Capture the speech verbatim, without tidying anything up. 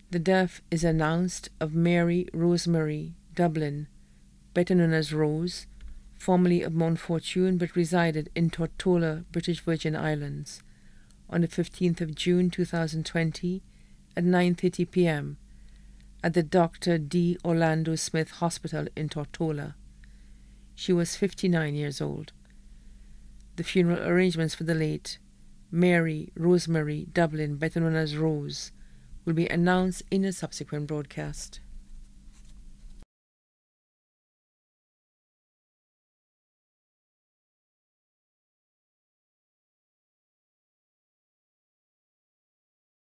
The death is announced of Mary Rosemarie Dublin, better known as Rose, formerly of Mount Fortune but resided in Tortola, British Virgin Islands, on the fifteenth of June two thousand twenty at nine thirty p m at the Doctor D. Orlando Smith Hospital in Tortola. She was fifty-nine years old. The funeral arrangements for the late Mary Rosemarie Dublin, better known as Rose, will be announced in a subsequent broadcast.